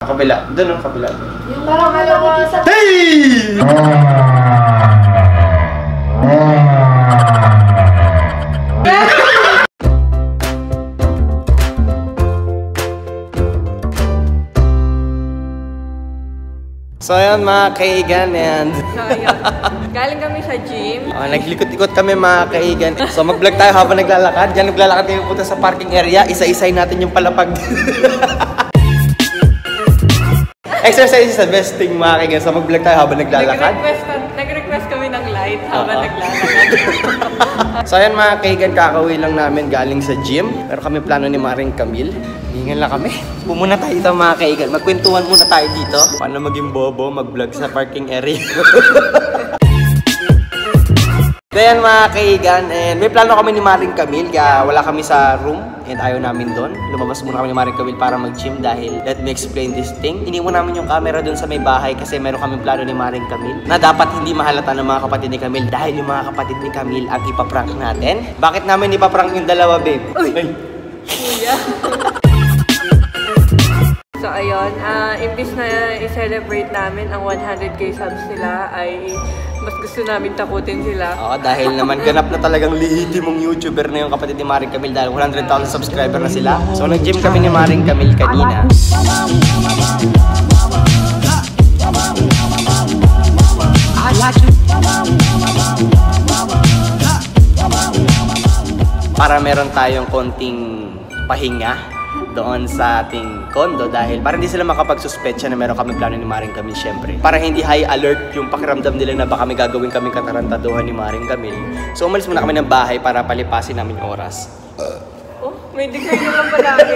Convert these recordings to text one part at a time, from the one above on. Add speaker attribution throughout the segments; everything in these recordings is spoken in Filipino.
Speaker 1: Kabila. Doon ang kabila.
Speaker 2: Yung parang malawa sa...
Speaker 1: Hey! So yun mga kaigan and...
Speaker 2: So yun, galing kami sa gym.
Speaker 1: Naglikot-ikot kami mga kaigan. So mag-vlog tayo habang naglalakad. Diyan naglalakad tayo punta sa parking area. Isa-isay natin yung palapag. Exercise is the best thing mga kaigan. So mag-vlog tayo habang naglalakad.
Speaker 2: Nag-request kami ng light habang naglalakad.
Speaker 1: So ayan mga kaigan, kakauwi lang namin galing sa gym. Pero kami plano ni Maring Camille. Hingan lang kami. Pumuna tayo dito mga kaigan. Magkwentuhan muna tayo dito. Paano maging bobo, mag-vlog sa parking area. Ayan mga kaigan, and may plano kami ni Maring Camille. Kaya wala kami sa room and ayaw namin doon. Lumabas muna kami ni Maring Camille para mag-gym dahil let me explain this thing. Iniwan namin yung camera doon sa may bahay kasi meron kaming plano ni Maring Camille na dapat hindi mahalata ng mga kapatid ni Camille dahil yung mga kapatid ni Camille ang ipaprank natin. Bakit namin ipaprank yung dalawa, babe?
Speaker 2: Uy! Kuya! So ayun, imbis na i-celebrate namin ang 100k subs nila ay mas gusto namin takutin sila.
Speaker 1: Oo, dahil naman ganap na talagang lehitimong YouTuber na yung kapatid ni Maring Camille dahil 100,000 subscriber na sila. So nag-gym kami ni Maring Camille kanina. Para meron tayong konting pahinga doon sa ating condo dahil para hindi sila makapagsuspecha na meron kami plano ni Maring Camille syempre. Para hindi high alert yung pakiramdam nila na baka may gagawin kaming katarantaduhan ni Maring Camille. So umalis muna kami ng bahay para palipasin namin yung oras.
Speaker 2: Oh, may declare naman palagi.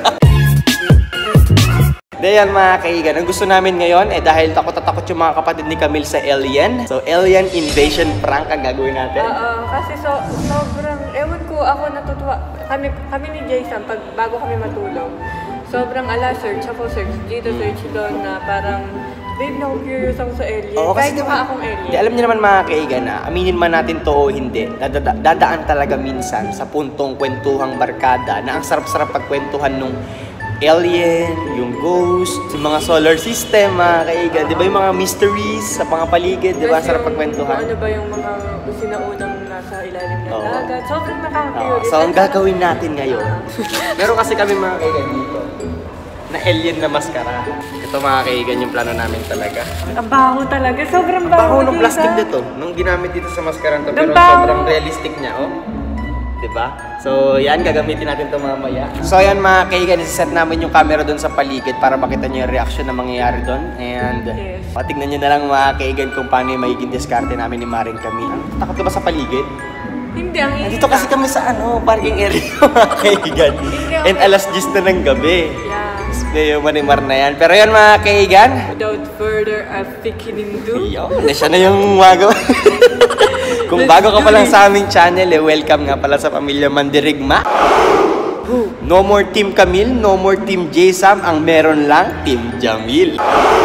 Speaker 1: Dayan mga kaigan, ang gusto namin ngayon dahil takot na takot yung mga kapatid ni Camille sa alien. So alien invasion prank ang gagawin natin.
Speaker 2: Kasi sobrang, ewan ko, ako natutuwa. Kami ni Jason, bago kami matulog, sobrang search dito, search doon na parang, babe, na-curious ako sa alien.
Speaker 1: Oo, kasi
Speaker 2: kahit diba akong alien.
Speaker 1: Alam niyo naman mga kaigan na, aminin man natin to o hindi, dadaan talaga minsan sa puntong kwentuhang barkada na ang sarap-sarap pagkwentuhan nung alien, yung ghost, yung mga solar system, mga kaigan. Di ba yung mga mysteries sa paligid, di ba? Sarap pagkwentuhan.
Speaker 2: Ano ba yung mga sinaunang nasa ilalim ng dagat? Sobrang nakaka-curious.
Speaker 1: So, ang gagawin natin ngayon, meron kasi kami mga kaigan dito na alien na maskara. Ito mga kaigan yung plano namin talaga.
Speaker 2: Ang baho talaga. Sobrang baho.
Speaker 1: Baho ng plastic nito. Nung ginamit dito sa maskaran to, pero
Speaker 2: baho.
Speaker 1: sobrang realistic niya, oh. Diba? So, yan, gagamitin natin ito mamaya. So, yan mga kaigan, isiset namin yung camera doon sa paligid para makita nyo yung reaction na mangyayari doon. And, patignan nyo na lang mga kaigan kung paano yung magiging diskarte namin ni Maring Camille. Takot ka ba sa paligid?
Speaker 2: Hindi, ang init.
Speaker 1: Dito kasi kami sa parking area mga kaigan. And alas 10 na ng gabi.
Speaker 2: Yeah.
Speaker 1: Display yung Marimar na yan. Pero yan mga kaigan.
Speaker 2: Without further afikinindu.
Speaker 1: Yun, siya na yung magawa. Kung bago ka pa lang sa aming channel, welcome nga pala sa pamilya Mandirigma. No more Team Camille, no more Team J-Sam, ang meron lang Team Jamil.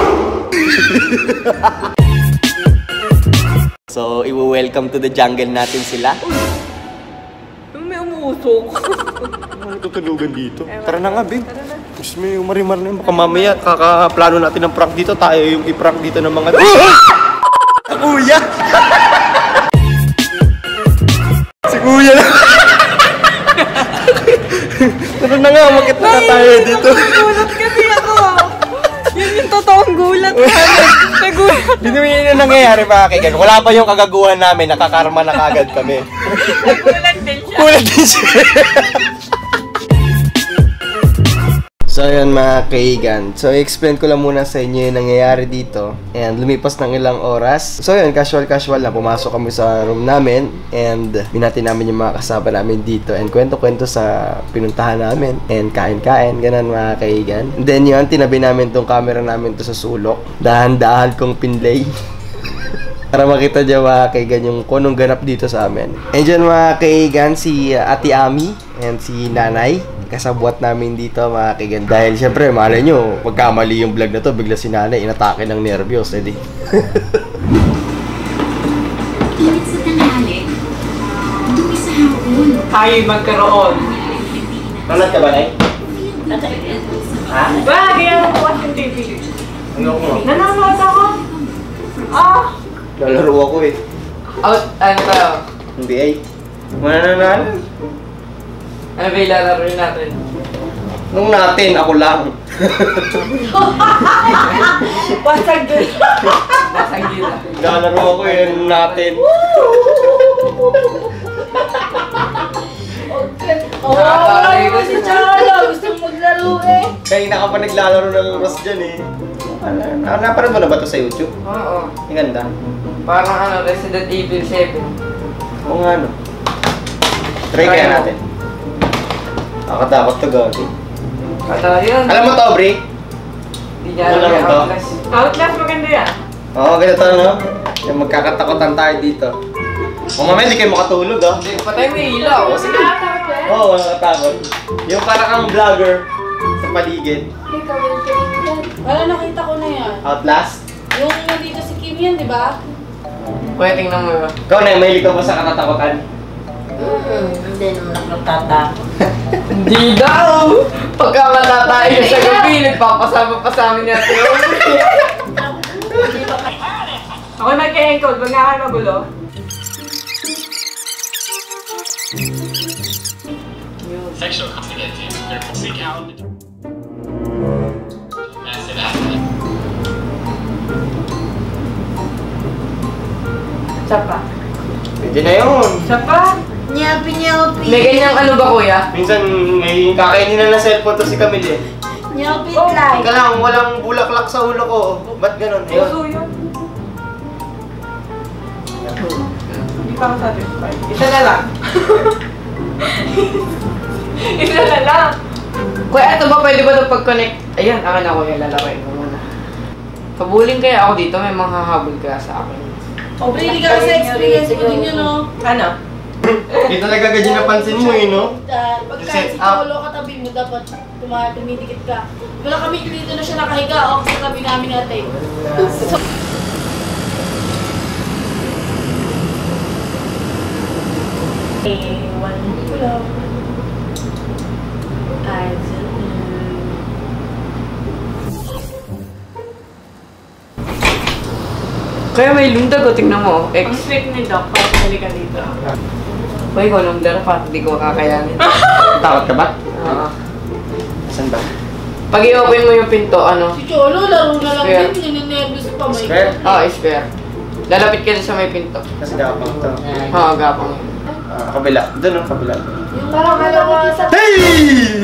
Speaker 1: So, i-welcome to the jungle natin sila.
Speaker 2: May umuusok.
Speaker 1: Ano tutunugan dito? Tara na nga, babe.
Speaker 2: Tara na.
Speaker 1: Gusto mo yung Marimar na yun. Baka mamaya, kakaplano natin ng prank dito. Tayo yung i-prank dito ng mga... Kuya! Si Kuya na! Tara na nga, makit na tayo dito.
Speaker 2: Nagulat kasi ako. Yun yung totoong gulat. Nagulat.
Speaker 1: Dinuwi na nangyayari mga kaigan. Wala pa yung kagaguhan namin. Nakakarma na kagad kami.
Speaker 2: Nagulat din siya.
Speaker 1: Kulat din siya. So yun mga kaigan, so i-explain ko lang muna sa inyo yung nangyayari dito. And lumipas ng ilang oras. So yun, casual na pumasok kami sa room namin. And binati namin yung mga kasama namin dito. And kwento-kwento sa pinuntahan namin. And kain-kain, ganun mga kaigan. And then yun, tinabi namin tong camera namin to sa sulok. Dahan-dahan kong pinlay. Para makita dyan mga kaigan yung kunong ganap dito sa amin. And dyan mga kaigan, si Ate Ami and si Nanay. Kasabwat namin dito mga kaigan. Dahil syempre, malay nyo, pagkamali yung vlog na to, bigla si Nanay inatake ng nervyos. Init
Speaker 3: sa tanghali, dumi sa hapon.
Speaker 2: Tayo magkaroon.
Speaker 1: Nalat ka ba, Nay?
Speaker 2: Ha? Ba, kaya ako watch yung TV.
Speaker 1: Naglalaro ako eh.
Speaker 4: Out, ano tayo?
Speaker 1: NBA. Mananalo.
Speaker 4: Ano ba ilalaroin natin?
Speaker 1: Nung natin, ako lang.
Speaker 2: Pasag din.
Speaker 4: Nasang gila.
Speaker 1: Naglalaro ako eh, nung natin.
Speaker 4: Nakakaaray ko si
Speaker 2: Chala. Gusto mong maglaro eh.
Speaker 1: Kanina ka pa naglalaro ng Ross dyan eh. Napanood mo na ba ito sa YouTube?
Speaker 4: Oo.
Speaker 1: Ang ganda.
Speaker 4: Parang ano, Resident Evil 7.
Speaker 1: Oo nga no. Try kaya natin. Nakatakot to gagi.
Speaker 4: Kata yun.
Speaker 1: Alam mo to, Bri?
Speaker 4: Hindi niya
Speaker 1: Wala
Speaker 4: alam
Speaker 1: mo
Speaker 4: yung
Speaker 1: to?
Speaker 4: Outlast.
Speaker 2: Outlast maganda yan.
Speaker 1: Oo, ganito no? Yung magkakatakotan tayo dito. O mamaya hindi kayo makatulog ah.
Speaker 4: Hindi, patay mo yung ilaw. Sige.
Speaker 1: Oo, nakatakot. Yung parang kang vlogger sa paligid.
Speaker 5: Wala, nakita ko na yan.
Speaker 1: Outlast?
Speaker 5: Yung nandito si Kim yan, di ba?
Speaker 4: Kuya, tingnan mo yun.
Speaker 1: Ikaw na, mahilig ka ba sa katatakotan?
Speaker 5: Hindi naman ako nagtatakot.
Speaker 4: Hindi daw! Pagka matatay ka sa gabi, nagpapasama pa sa amin natin.
Speaker 2: Ako nag-encode. Huwag nga kayo magulo.
Speaker 6: Sexual confidence is therefore seek out the massive athlete.
Speaker 2: Isa pa.
Speaker 1: Pwede na yun.
Speaker 2: Isa pa.
Speaker 5: Nyapi-nyapi.
Speaker 4: May ganyang ano ba, kuya?
Speaker 1: Minsan may kakainin na ng cellphone to si Camille eh.
Speaker 5: Nyapi
Speaker 2: Oh,
Speaker 5: like.
Speaker 1: Teka lang, walang bulaklak sa ulo ko. Ba't ganun?
Speaker 2: Puso
Speaker 1: Ayun.
Speaker 2: yun. Hindi pa ako satisfied. Isa na lang. Isa na lang.
Speaker 4: Kuya, ito ba pwede ba ito pag-connect? Ayan, akin ako yung lalaroin ko muna. Kabuling kaya ako dito, may mga habol kaya sa akin.
Speaker 5: O, hindi ka kasi experience mo din yun, no?
Speaker 2: Ano?
Speaker 1: Hindi talaga ganyan napansin mo eh, no?
Speaker 5: Pagka
Speaker 1: Set
Speaker 5: si
Speaker 1: up.
Speaker 5: Cholo katabi mo, dapat tumidikit ka. Wala kami dito na siya nakahiga, o sa tabi namin natin. Ewan ko lang. I don't know.
Speaker 4: Kaya may lundag o, tingnan mo.
Speaker 2: Ang sweet ni Doc. Parang halika dito.
Speaker 4: Kuya, ikaw lundag pa, hindi ko kakayanin.
Speaker 1: Takot ka ba?
Speaker 4: Oo.
Speaker 1: Saan ba?
Speaker 4: Pag i-open mo yung pinto, ano?
Speaker 5: Si Cholo, laro na lang
Speaker 4: Square.
Speaker 5: din. Ninenervous pa may.
Speaker 1: Square?
Speaker 4: Oo, square. Lalapit ka sa may pinto.
Speaker 1: Kasi gapang to.
Speaker 4: Oo, gapang.
Speaker 1: Kabila. Doon no, kabila.
Speaker 5: Yung parang malawa sa...
Speaker 1: Hey!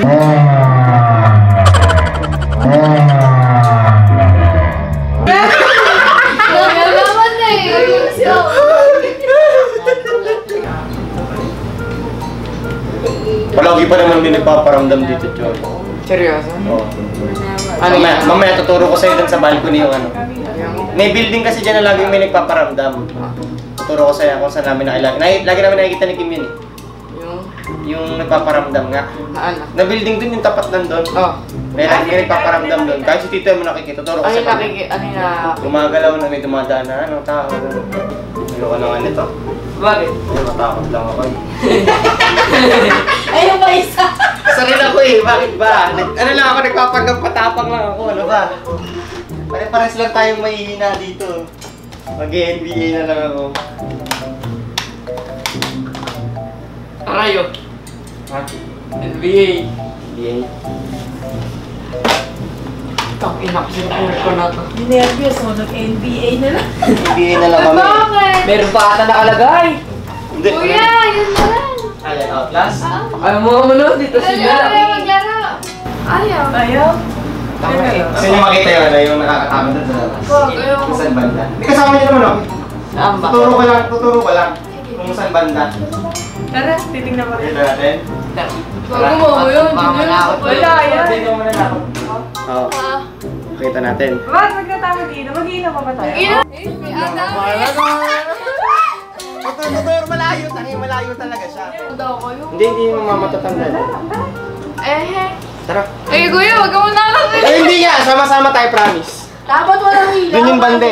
Speaker 5: Nagagawan na eh! Ayun siya!
Speaker 1: Palagi pa naman din nagpaparamdam dito, Chol.
Speaker 4: Seryoso?
Speaker 1: Oo.
Speaker 4: Ano
Speaker 1: Mamaya tuturo ko sa'yo dun sa balcony yung ano.
Speaker 4: Yung...
Speaker 1: May building kasi dyan na laging may nagpaparamdam. Tuturo ko sa'yo kung saan namin nakilala. Lagi namin nakikita ni Kim yun eh.
Speaker 4: Yung...
Speaker 1: Yung nagpaparamdam nga.
Speaker 4: Na ano?
Speaker 1: Na building dun yung tapat nandun.
Speaker 4: Oh.
Speaker 1: May nagpaparamdam dun. Kahit si Tito mo nakikita, tuturo ko
Speaker 4: Ano yung
Speaker 1: sa'yo.
Speaker 4: nakikita? Ano yung nakikita?
Speaker 1: Gumagalaw na may dumadaan na ano, tao. Ano ka naman nito?
Speaker 4: Bakit?
Speaker 1: Ay, matakot lang ako eh.
Speaker 5: Ayun ba isa?
Speaker 1: Sarili ako eh, bakit ba? Ano lang ako, nagpapanggap patapang lang ako, ano ba? Pare-pares lang tayong mahihina dito. Mag-NBA na lang ako.
Speaker 4: Arayo.
Speaker 1: Ha?
Speaker 4: NBA.
Speaker 1: NBA?
Speaker 4: Tang ina kasi ko na to.
Speaker 5: Nervous mo, nag-NBA na lang.
Speaker 1: NBA na lang kami.
Speaker 4: Meron pa ata nakalagay.
Speaker 1: Hindi.
Speaker 5: Kuya, yun na lang.
Speaker 1: Alin, Outlast?
Speaker 4: Ayaw mo manood dito si Bella.
Speaker 5: maglaro. Ayaw.
Speaker 2: Ayaw?
Speaker 4: Tama eh.
Speaker 1: Gusto niyo makita yun, ano, yung nakakatakot doon sa labas?
Speaker 5: Ayaw.
Speaker 1: Kung saan banda? Hindi kasama niyo naman ako.
Speaker 4: Saan ba?
Speaker 1: Tuturo ko lang. Kung saan banda.
Speaker 2: Tara, titignan ko rin.
Speaker 1: Dito natin.
Speaker 5: Huwag mo yun.
Speaker 2: Wala, yan.
Speaker 1: Dito muna na ako. Oo. Kita natin.
Speaker 2: Wag, magkatama dito. Mag-iinom pa ba tayo?
Speaker 1: Tuturo, malayo. Malayo talaga siya.
Speaker 5: Daw kayo.
Speaker 1: Hindi mo mamatatanda. Tara.
Speaker 5: Eh, kuya, wag ka muna lang.
Speaker 1: Eh, hindi nga. Sama-sama tayo, promise.
Speaker 5: Dapat walang ilaw.
Speaker 1: Yun yung bande.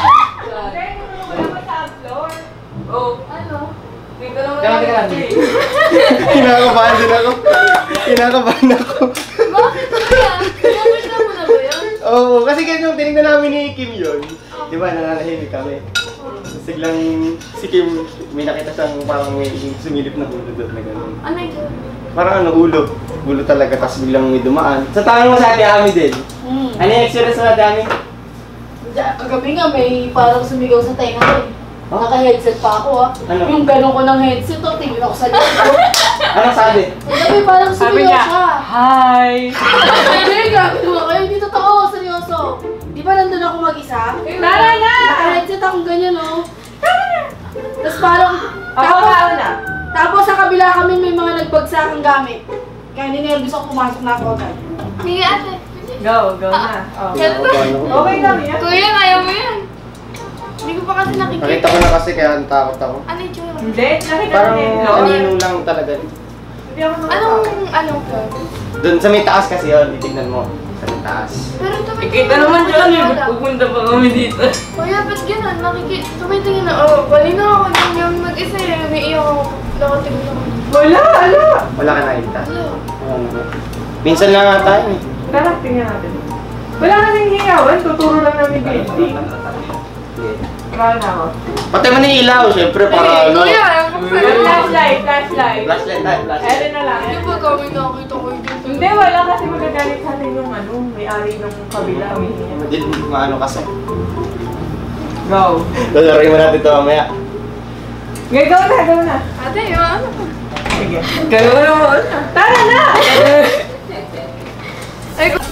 Speaker 4: Oh.
Speaker 5: Ano?
Speaker 4: Dito naman.
Speaker 1: Teka lang. Kinakabahan din ako. Kinakabahan ako.
Speaker 5: Bakit kuya? Pinapasya mo na ba yun?
Speaker 1: Oo, kasi ganyan, tinignan namin ni Kim yun. Di ba, nananahimik kami. Tapos Siglang si Kim, may nakita siyang parang may sumilip na ulo doon na gano'n.
Speaker 5: Ano yun?
Speaker 1: Parang ano, ulo. Ulo talaga, tapos biglang may dumaan. Sa tangan mo sa Ate Ami din. Ano yung experience mo, Ate Ami?
Speaker 5: Kagabi nga may parang sumigaw sa tenga ko eh.
Speaker 1: Huh?
Speaker 5: Naka-headset pa ako ah.
Speaker 1: Ano?
Speaker 5: Yung ganun ko ng headset to, tingin ako sa likod ko.
Speaker 1: Anong sabi?
Speaker 5: Kagabi parang sumigaw siya.
Speaker 4: Hi!
Speaker 5: Hindi, grabe naman kayo. Hindi totoo, seryoso. Di ba nandun ako mag-isa?
Speaker 2: Tara na!
Speaker 5: Naka-headset akong ganyan oh. Tapos parang...
Speaker 2: Ako na!
Speaker 5: Tapos sa kabila kami may mga nagbagsakang gamit. Kaya ninervous ako, pumasok na ako agad.
Speaker 7: Sige ate.
Speaker 2: Go na. Oh.
Speaker 5: Okay lang yan.
Speaker 7: Kuya, ayaw mo yan. Hindi ko pa kasi nakikita.
Speaker 1: Nakita ko na kasi kaya natakot ako.
Speaker 7: Ano yung tsura?
Speaker 2: Hindi, nakita
Speaker 1: Parang
Speaker 2: ko
Speaker 1: anino lang talaga.
Speaker 2: Hindi ako
Speaker 7: Anong to?
Speaker 1: Doon sa may taas kasi yun, titignan mo. Sa may taas.
Speaker 7: Pero tumitingin.
Speaker 4: Kita naman dyan eh. Pupunta pa kami dito.
Speaker 7: Kuya, ba't gano'n? Tumitingin na. Oh, kanina ako yung mag-isa eh. Umiiyak ako. Nakatingin ako.
Speaker 2: Wala!
Speaker 1: Wala ka nakita.
Speaker 7: Wala.
Speaker 1: Minsan lang nga tayo eh.
Speaker 2: Tara, tingnan natin. Wala kasing hingawan, tuturo lang namin painting. Wala na ako.
Speaker 1: Patay mo na yung ilaw, syempre para ano.
Speaker 7: Kuya, ayaw ko pa.
Speaker 2: Flashlight!
Speaker 1: Flashlight tayo, flashlight.
Speaker 2: Ere na lang.
Speaker 7: Hindi ba gawin nakita ko yung dito?
Speaker 2: Hindi, wala kasi magagalit sa atin yung may-ari ng kabila.
Speaker 1: Hindi maano kasi.
Speaker 2: Go!
Speaker 1: Lalaroin mo natin ito mamaya.
Speaker 2: Go na!
Speaker 7: Ate, yung ano ko?
Speaker 2: Sige.
Speaker 4: Kaya naman.
Speaker 2: Tara na!
Speaker 7: Ay, ko.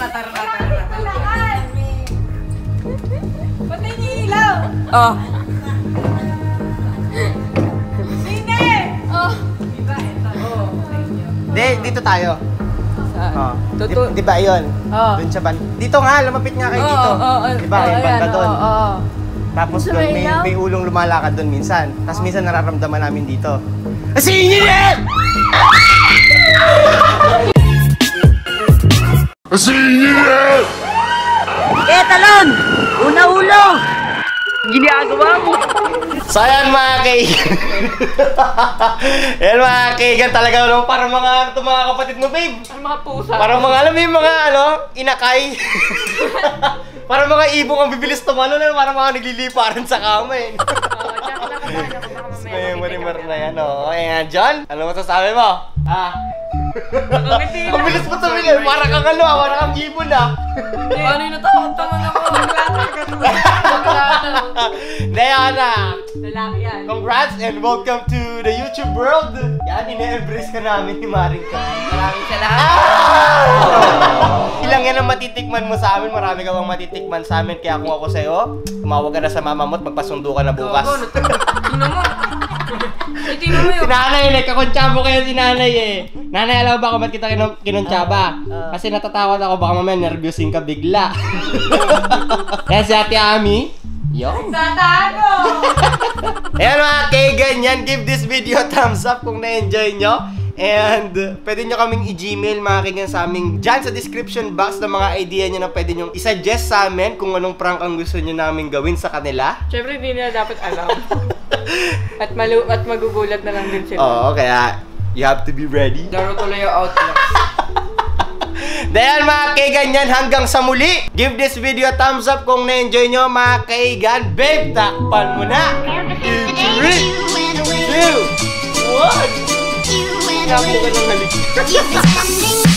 Speaker 2: Patay niyo yung ilaw!
Speaker 4: Oh.
Speaker 2: Sine!
Speaker 7: Oh.
Speaker 2: Diba, ito.
Speaker 1: Hindi, dito tayo. Oh.
Speaker 4: Totoo.
Speaker 1: Di ba yun?
Speaker 2: Oh.
Speaker 1: Doon sa dito nga, lumapit nga kayo dito. Di ba, yung banda doon. Tapos doon, may ulong lumalakad doon minsan. Tapos minsan nararamdaman namin dito. Singin yan! Singin yan!
Speaker 8: Talon! Una-ulo!
Speaker 4: Ginagawa mo.
Speaker 1: So ayan mga kaigan. Ayan mga kaigan talaga no, parang mga kapatid mo babe.
Speaker 2: Mga pusa.
Speaker 1: Parang mga alam mo yung mga inakay. Parang mga ibong ang bibilis tumalo na parang mga nagliliparan sa kama eh. Marimar na yan oh. Ayan John, ano masasabi mo? Ang bilis mo tumingin, parang kang parang kang ibon
Speaker 4: Paano yung natawag-taman ako?
Speaker 1: Yan na.
Speaker 2: Lalaki yan.
Speaker 1: Congrats and welcome to the YouTube world. Yan, ine-embrace ka namin ni Maringka.
Speaker 4: Maraming salamat.
Speaker 1: Ilang yan ang matitikman mo sa amin. Marami ka bang matitikman sa amin. Kaya kung ako sa'yo, tumawag ka na sa mama mo at magpasundo ka na bukas.
Speaker 4: Tingnan mo. Tingnan mo yun.
Speaker 1: Si nanay, nagkakontsabo kayo si nanay eh. Nanay, alam mo ba kung ba't kita kinontsaba? Kasi natatakot ako baka mamaya nervyusin ka bigla. Kaya si Ate Ami, yun.
Speaker 2: Tatago!
Speaker 1: Ayan mga kaigan yan, give this video a thumbs up kung na-enjoy nyo. And pwede nyo kaming i-gmail mga kaigan sa amin dyan sa description box ng mga idea nyo na pwede nyo i-suggest sa amin kung anong prank ang gusto nyo namin gawin sa kanila.
Speaker 2: Siyempre, hindi nila dapat alam. At magugulat na lang din sila.
Speaker 1: Oo, kaya you have to be ready.
Speaker 4: Laro tuloy yung Outlast.
Speaker 1: Dahil mga kaigan yan, hanggang sa muli, give this video a thumbs up kung na-enjoy nyo mga kaigan. Babe, takpan mo na! In 3, 2, 1! Napo ka ng halik.